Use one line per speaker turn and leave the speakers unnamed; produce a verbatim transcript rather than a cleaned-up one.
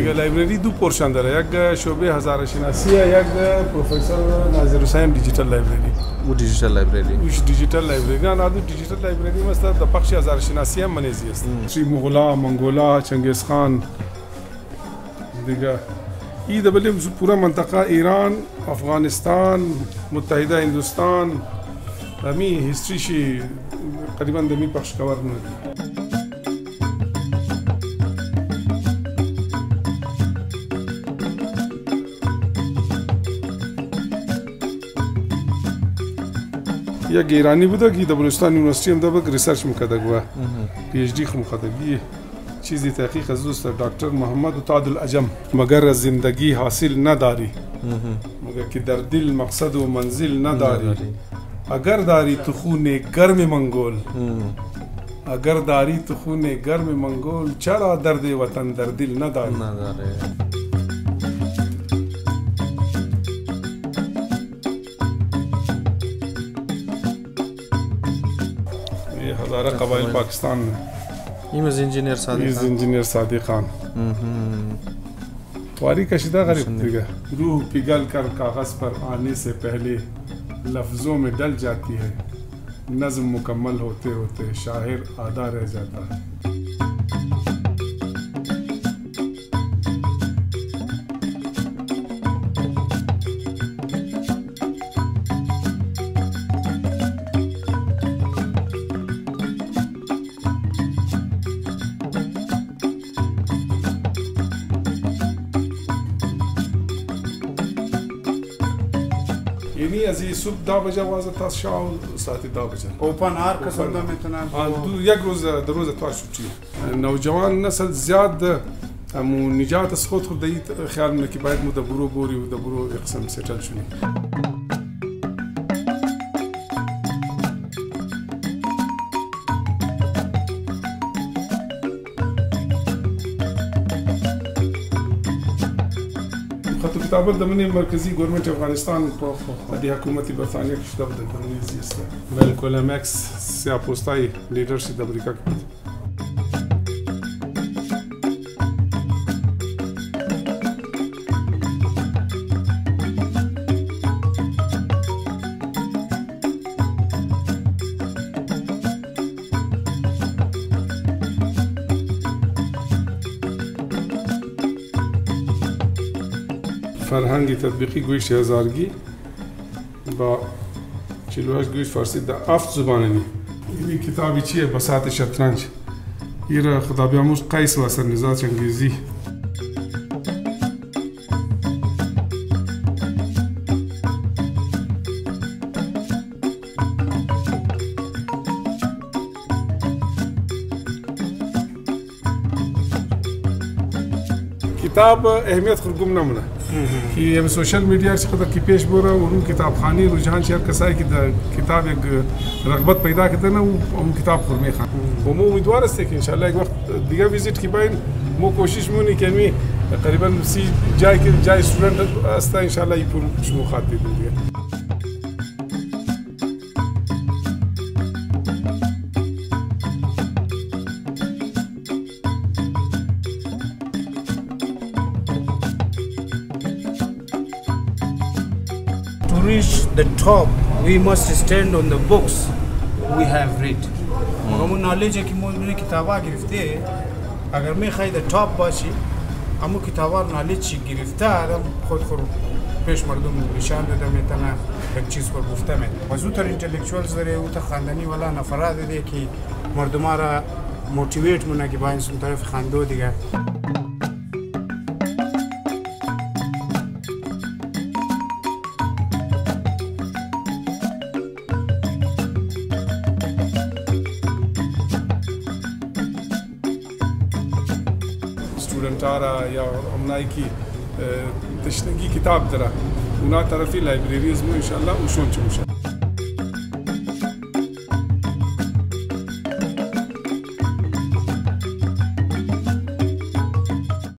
دیگه لایبرری دو پورشن داره، یک شعبه هزاره شناسی، یک پروفسور ناظر حسین دیجیتال لایبرری.
او دیجیتال لایبرری.
اوش دیجیتال لایبرری. نه نه دو دیجیتال لایبرری مثلا د بخش هزاره شناسی هم منیزی است. شی مغولا، منگولا، چنگیز خان دیگه. ای دبلی پورا منطقه ایران، افغانستان، متحده هندوستان، همی هستریشی تقریبا دمی پخش کور نه. یک ایرانی بوده که در بلوچستان یونیورسیتی هم داره ریسرچ میکرده گوه پی اچ دی خو مخدگی چیزی تحقیق از دوست دکتر محمد تاج العجم مگر زندگی حاصل نداری مگر که در دل مقصد و منزل نداری اگر داری تو خون گرم منگول اگر داری تو خون گرم منگول چرا درد وطن در دل نداری هزاره قبایل پاکستان
این از انجینیر صادق
این از انجینیر صادق خان واری کشیده غریب دیگه روح पिघल कर कागज पर आने से पहले लफ्जों में डल जाती है नज़्म मुकम्मल होते होते शायर आधा रह जाता है یعنی از این صبح ده بجه واسه تا شام ساعت ده بجه.
اوپن هر کسان دا میتونن.
دو یک روز در روز اتوار شوچی. نوجوان نسل زیاد امو نجات از خود خود دید خیال میکنه که باید مدبرو بوری و مدبرو اقسام سیتل شونی. خطو کتابت دمنی مرکزی گورنمنت افغانستان دی حکومت برطانیه که شده بوده دمنی زیسته ملکولم اکس سیاه پوستای لیدرشپ امریکا که بود فرهنگ تطبیقی گویش هزارگی با چلوهش گویش فارسی در افت زباننی این کتابی چیه بساط شطرنج این را خدا بیاموز قیس و اثر نزار چنگیزی کتاب اهمیت خرگوم نمونه که ام سوشل میډیا څخه د کی پیش بوره ورو کتابخانه رجحان شهر کسای کی د کتاب یک رغبت پیدا کړه نو هم کتاب فرمی خان و مو امیدوار است که ان شاء الله یک وقت دیگه ویزیت کی باید مو کوشش مونی کنی تقریبا سی جای که جای استودنت است ان شاء الله یپور شمو خاطی دیگه
To reach the top, we must stand on the books we have read. हमो knowledge की मोने किताबा गिरफ्ते अगर मैं खाई the top बाशी हमो किताबा knowledge गिरफ्ता आदम खुद खुद पेश मर्दों निशान देता में तना एक चीज़ पर गुफ्ता में वजूतर intellectuals दरे उतर खानदानी वाला नफराद दे कि मर्दमारा motivate मुना की बाइन सुन तरफ खानदो दिगा
स्टूडेंटारा या हमनाई की तशनगी किताब दरा उना तरफी लाइब्रेरीज में इंशाल्लाह उशोन चुमशा